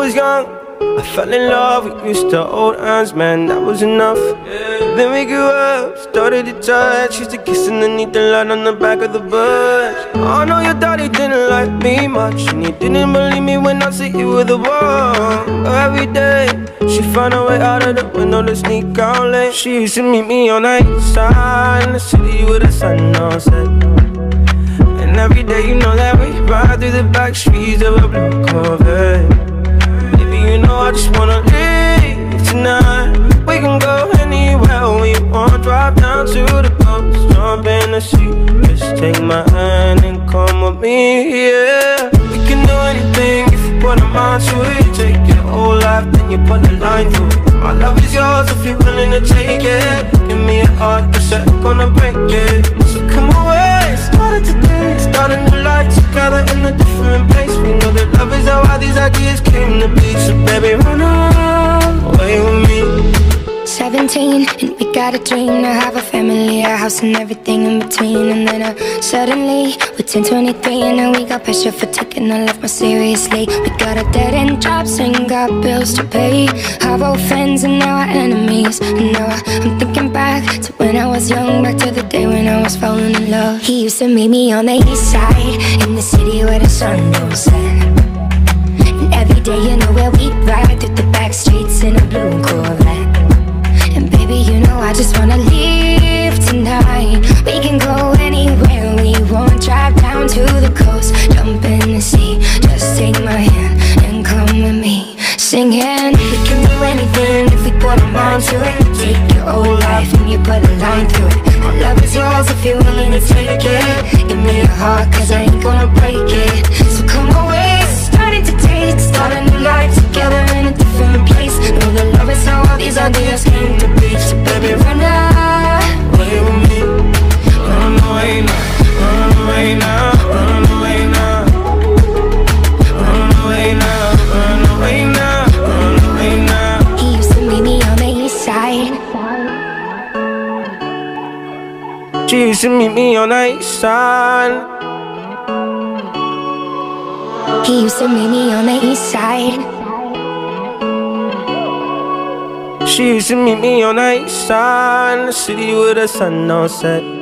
was young, I fell in love, we used to hold hands, man, that was enough. Then we grew up, started to touch, used to kiss underneath the light on the back of the bus. I know your daddy didn't like me much, and he didn't believe me when I said you were the one. Every day, she found a way out of the window to sneak out late. She used to meet me on the east side, in the city with the sun on set. And every day, you know that we ride through the back streets of a blue Corvette. Baby, you know I just wanna leave tonight. We can go anywhere we want, drive down to the coast, jump in the sea. Just take my hand and come with me, yeah. We can do anything if you put a mind to it. Take your whole life, then you put a line through it. My love is yours if you're willing to take it. Give me a heart, cause I'm gonna break it. So come away, started today, start a new life together in a different place. We know that love is how all these ideas came to be. So baby, run away with me. 17, and we got a dream to have a family, a house and everything in between. And then suddenly, we're 10, 23, and now we got pressure for taking our life more seriously. We got a dead-end jobs and got bills to pay. Our old friends and now our enemies. And now I'm thinking back to when I was young, back to the day when I was falling in love. He used to meet me on the east side, in the city where the sun don't set. And every day, you know where we ride through the back streets in a blue Corvette. And baby, you know I just wanna leave tonight. We can go anywhere we want, drive down to the coast, jump in the sea. Just take my hand and come with me, singing. We can do anything if we put our mind to it. Take your whole life and you put a line through it. My love is yours if you're willing to take it. Give me your heart, cause I ain't gonna break it. So come away, starting to taste, start a new life together in a different place. Know that love is how all these ideas came to be. So baby, run away with me. Run away now, run away now, run away now. Run away now, run away now, run away now. He used to meet me on the east side. She used to meet me on the east side. He used to meet me on the east side. She used to meet me on the east side, in the city with the sun on set.